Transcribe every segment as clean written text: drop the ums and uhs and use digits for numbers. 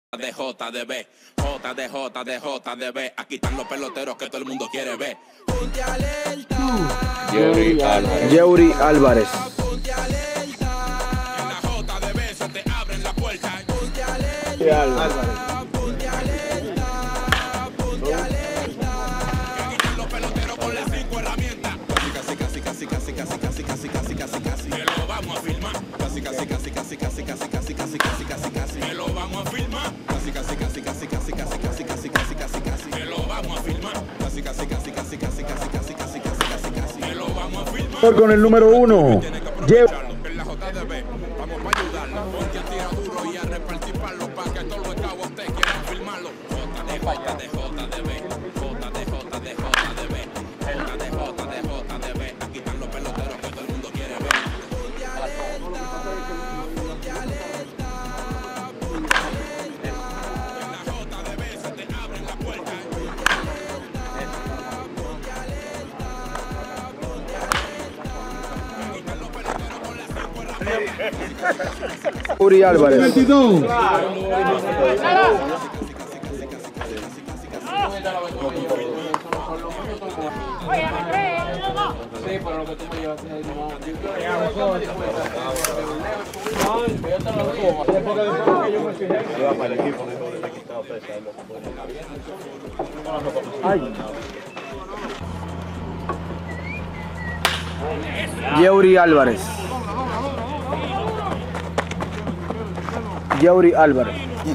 de JDB, JDB, aquí están los peloteros que todo el mundo quiere ver. Ponte alerta. Yeury Álvarez. Ponte alerta. En la JDB se te abren la puerta. Ponte alerta. Ponte alerta. Ponte alerta. Aquí están los peloteros con las 5 herramientas. Casi. Me lo vamos a filmar. Casi. Me lo vamos a filmar. Casi. Me lo vamos a filmar. Casi. Me lo vamos a filmar. Con el número 1. En la JDB, vamos a ayudarlo. Ponte a tirar duro y a repartir palos para que todos los cabos ustedes quieran filmarlo. JDB. Aquí están los peloteros que todo el mundo quiere ver. Ponte alerta. En la JDB se te abren la puerta. Yeury Álvarez. 22. Sí, pero lo que tú me llevas es Yeury Álvarez. Yeury Álvarez.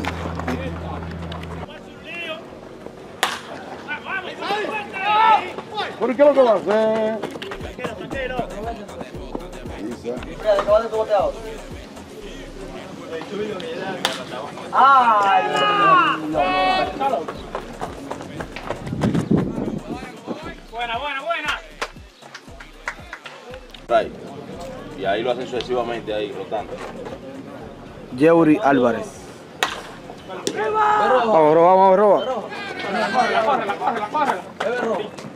¿Por qué lo que va a hacer? Buena. Y ahí lo hacen sucesivamente, ahí rotando. Yeury Álvarez. Vamos, roba. Córrela.